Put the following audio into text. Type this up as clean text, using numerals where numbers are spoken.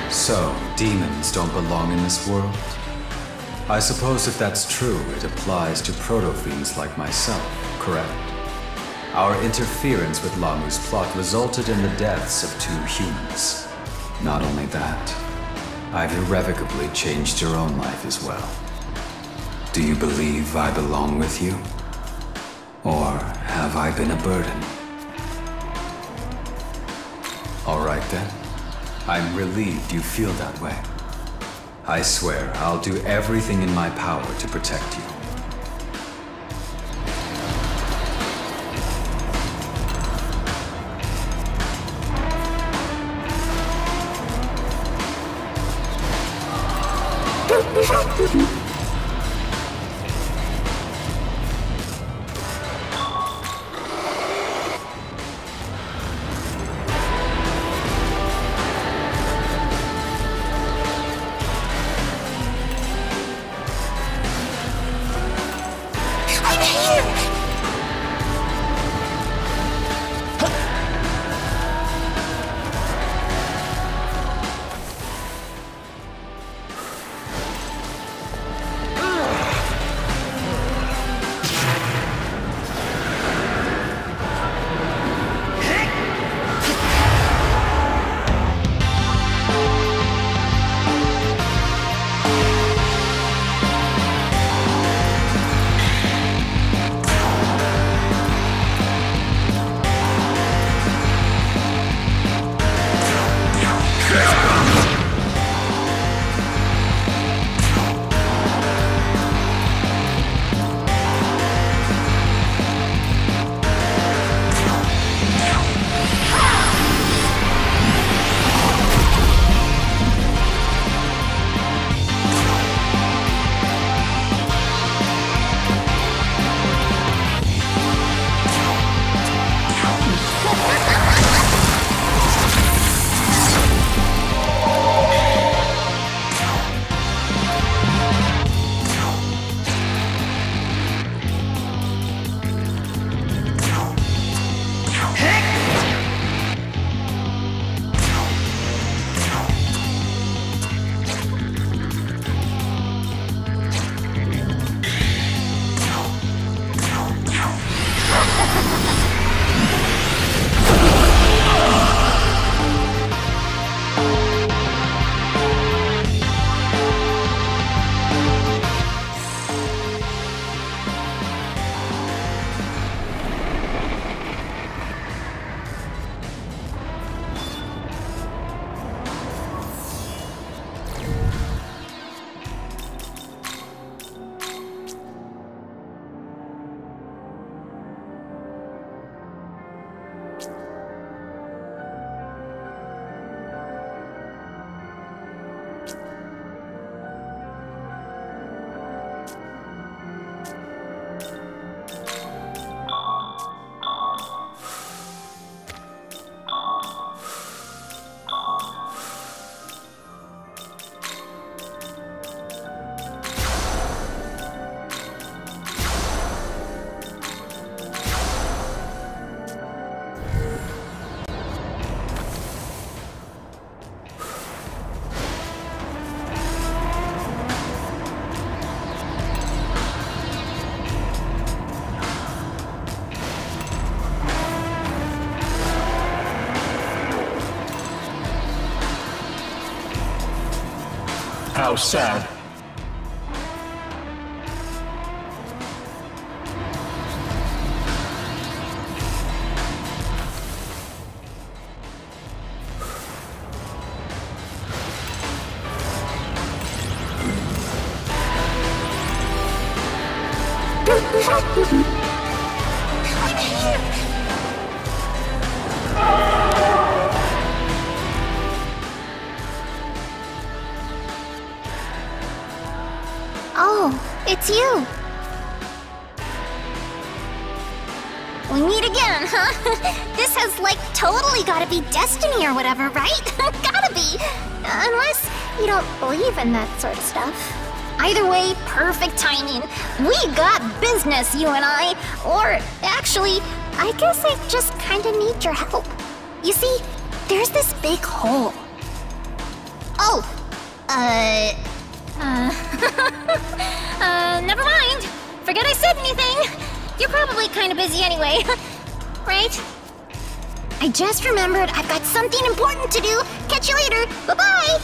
So, demons don't belong in this world? I suppose if that's true, it applies to proto-fiends like myself, correct? Our interference with Lamu's plot resulted in the deaths of 2 humans. Not only that, I've irrevocably changed your own life as well. Do you believe I belong with you? Or have I been a burden? All right then. I'm relieved you feel that way. I swear I'll do everything in my power to protect you. How sad. Oh, it's you. We meet again, huh? This has, like, totally gotta be destiny or whatever, right? Gotta be! Unless you don't believe in that sort of stuff. Either way, perfect timing. We got business, you and I. Or, actually, I guess I just kinda need your help. You see, there's this big hole. A Oh! Never mind. Forget I said anything. You're probably kind of busy anyway, right? I just remembered I've got something important to do. Catch you later. Bye-bye.